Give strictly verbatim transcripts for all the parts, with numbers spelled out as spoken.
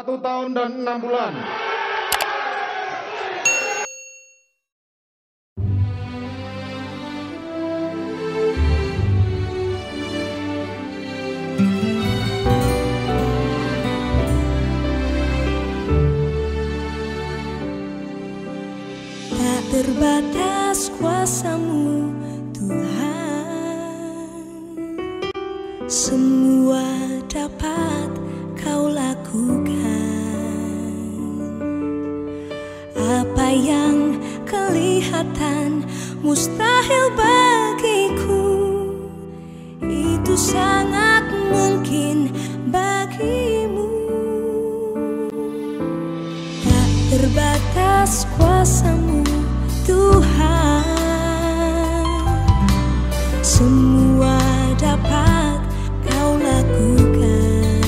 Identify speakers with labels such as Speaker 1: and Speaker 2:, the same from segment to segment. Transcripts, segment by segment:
Speaker 1: satu tahun dan enam bulan.
Speaker 2: Tak terbatas kuasa-Mu Tuhan, semua dapat Kau lakukan. Apa yang kelihatan mustahil bagiku, itu sangat mungkin bagimu. Tak terbatas kuasa-Mu Tuhan, semua dapat Kau lakukan.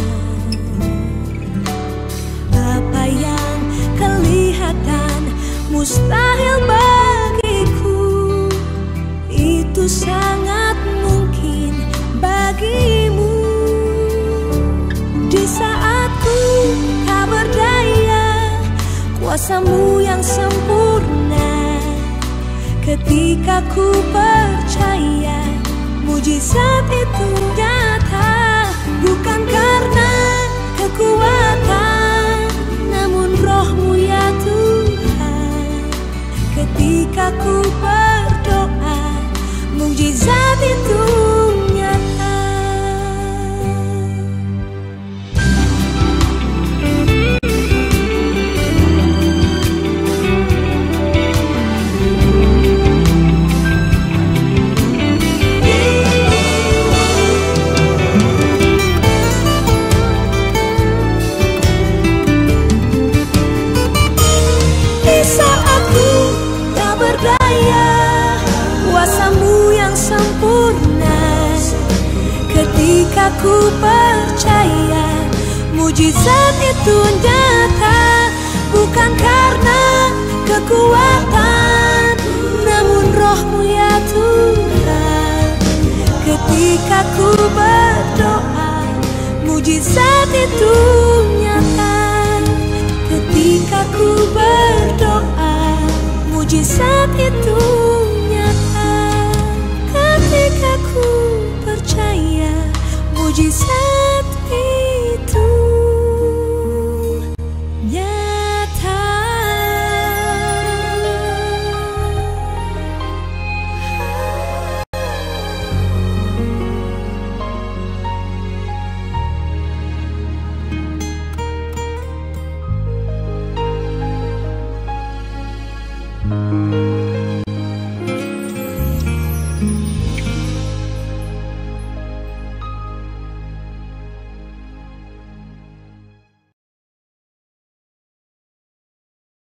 Speaker 2: Apa yang kelihatan mustahil bagiku, itu sangat mungkin bagimu. Di saat ku tak berdaya, kuasa-Mu yang sempurna. Ketika ku percaya, mujizat itu nyata. Bukan karena kekuatan, namun Roh-Mu ya Tuhan. Ketika ku berdoa, mujizat itu nyata. Kuasa-Mu yang sempurna. Ketika ku percaya, mujizat itu nyata. Bukan karena kekuatan, namun Roh-Mu ya Tuhan. Ketika ku berdoa, mujizat itu nyata. Ketika ku berdoa, mujizat itu nyata. Ketika ku percaya, mujizat